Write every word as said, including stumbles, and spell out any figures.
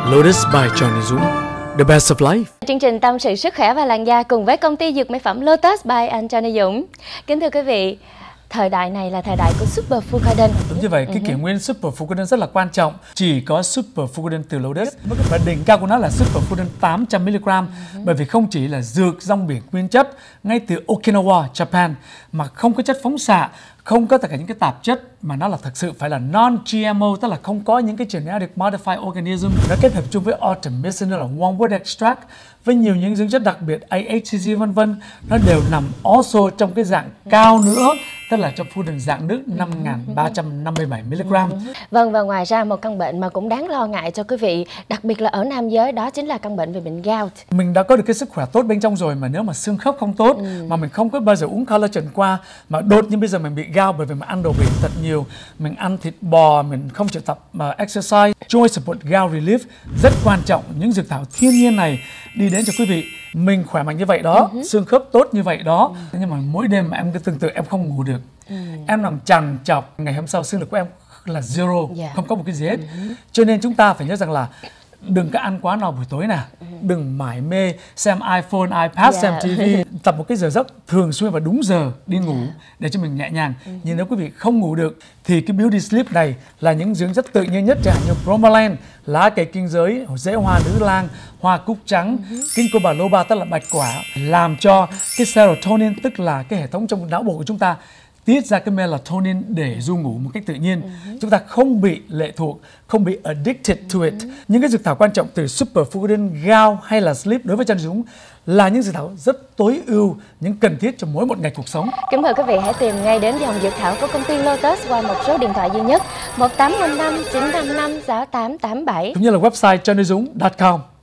Lotus by Johnny Dũng, the best of life. Chương trình tâm sự sức khỏe và làn da cùng với công ty dược mỹ phẩm Lotus by anh Johnny Dũng. Kính thưa quý vị, thời đại này là thời đại của Super Fugaden. Đúng như vậy, cái kỷ nguyên Super Fugaden rất là quan trọng. Chỉ có Super Fugaden từ Lotus. Và đỉnh cao của nó là Super Fugaden tám trăm mi-li-gam. Bởi vì không chỉ là dược rong biển nguyên chất ngay từ Okinawa, Japan, mà không có chất phóng xạ, không có tất cả những cái tạp chất, mà nó là thực sự phải là non-G M O, tức là không có những cái genetic modified organism. Nó kết hợp chung với Artemisinin là wormwood extract với nhiều những dưỡng chất đặc biệt A H C G vân vân, nó đều nằm also trong cái dạng cao nữa, tức là trong Fugaden dạng nước năm nghìn ba trăm năm mươi bảy mi-li-gam. Vâng, và ngoài ra một căn bệnh mà cũng đáng lo ngại cho quý vị, đặc biệt là ở nam giới, đó chính là căn bệnh về bệnh gout. Mình đã có được cái sức khỏe tốt bên trong rồi, mà nếu mà xương khớp không tốt, ừ. mà mình không có bao giờ uống collagen qua, mà đột nhiên bây giờ mình bị gout bởi vì mình ăn đồ biển thật nhiều, mình ăn thịt bò, mình không chịu tập uh, exercise. Joint Support Gout Relief rất quan trọng. Những dược thảo thiên nhiên này đi đến cho quý vị. Mình khỏe mạnh như vậy đó, uh-huh. xương khớp tốt như vậy đó, uh-huh. nhưng mà mỗi đêm mà em cứ tương tự em không ngủ được, uh-huh. em nằm trằn trọc, ngày hôm sau xương lực của em là zero, yeah. không có một cái gì hết. Uh-huh. Cho nên chúng ta phải nhớ rằng là đừng có ăn quá no buổi tối nè, uh-huh. đừng mải mê xem iPhone, iPad, yeah. xem ti vi, tập một cái giờ giấc thường xuyên và đúng giờ đi ngủ yeah. để cho mình nhẹ nhàng. Uh-huh. Nhưng nếu quý vị không ngủ được thì cái Beauty Sleep này là những dưỡng chất tự nhiên nhất, chẳng hạn như bromelain, lá cây kinh giới, rễ hoa nữ lang, hoa cúc trắng, uh-huh. kinh biloba tức là bạch quả, làm cho cái serotonin, tức là cái hệ thống trong não bộ của chúng ta tiết ra cái melatonin để du ngủ một cách tự nhiên. Uh-huh. Chúng ta không bị lệ thuộc, không bị addicted to it. Uh-huh. Những cái dược thảo quan trọng từ Super Fugaden, gout hay là sleep đối với Johnny Dũng là những dược thảo rất tối ưu, những cần thiết cho mỗi một ngày cuộc sống. Kính mời quý vị hãy tìm ngay đến dòng dược thảo của công ty Lotus qua một số điện thoại duy nhất một tám năm năm chín năm năm sáu tám tám bảy cũng như là website johnny dũng chấm com.